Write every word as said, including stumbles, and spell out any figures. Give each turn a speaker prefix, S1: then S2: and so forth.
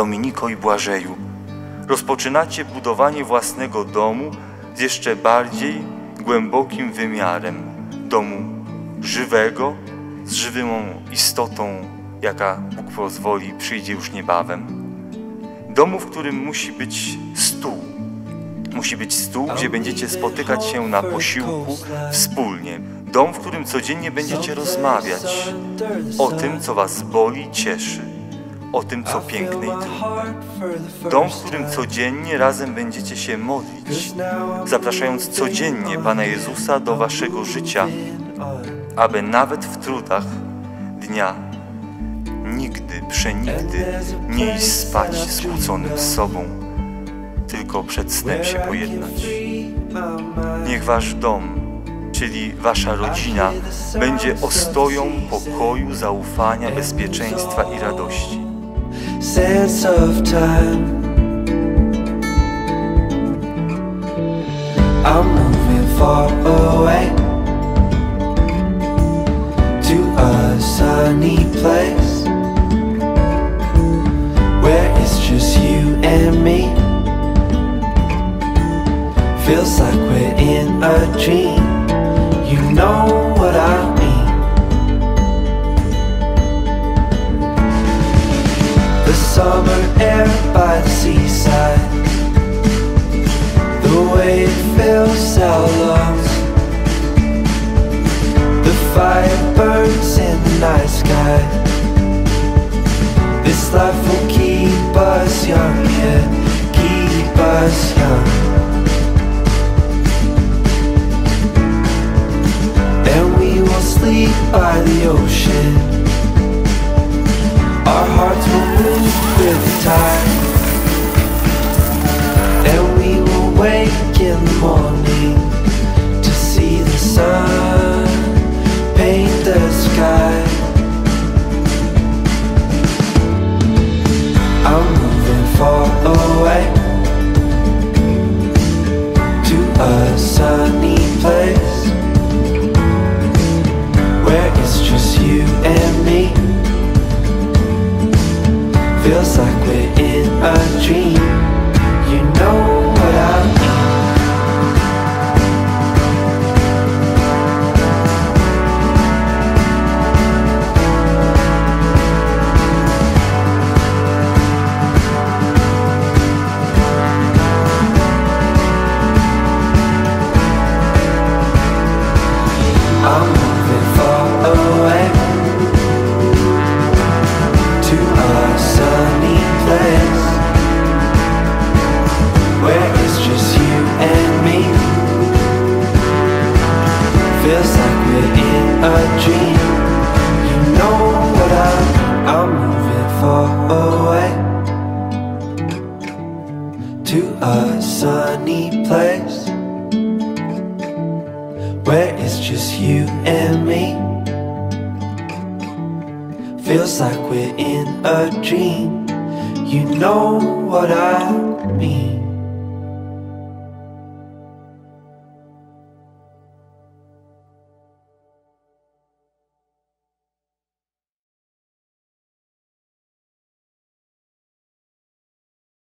S1: Dominiko i Błażeju. Rozpoczynacie budowanie własnego domu z jeszcze bardziej głębokim wymiarem. Domu żywego, z żywą istotą, jaka Bóg pozwoli przyjdzie już niebawem. Domu, w którym musi być stół. Musi być stół, gdzie będziecie spotykać się na posiłku wspólnie. Dom, w którym codziennie będziecie rozmawiać o tym, co was boli, cieszy, o tym, co piękne i trudne. Dom, w którym codziennie razem będziecie się modlić, zapraszając codziennie Pana Jezusa do waszego życia, aby nawet w trudach dnia nigdy, przenigdy nie iść spać skłóconym z sobą, tylko przed snem się pojednać. Niech wasz dom, czyli wasza rodzina, będzie ostoją pokoju, zaufania, bezpieczeństwa i radości.
S2: Sense of time. I'm moving far away to a sunny place where it's just you and me. Feels like we're in a dream. You know what I mean. The summer air by the seaside, the way it fills our lungs, the fire burns in the night sky. This life will keep us young, yeah, keep us young. And we will sleep by the ocean. Our hearts will move with the tide, and we will wake in the morning to see the sun paint the sky. I'm moving far away to a sunny place where it's just you and me. Feels like we're in a dream. You know what I mean. I'm moving far away to a sunny place where it's just you and me. Feels like we're in a dream. You know what I mean. I'm moving far away to a sunny place where it's just you and me. Feels like we're in a dream. You know what I mean.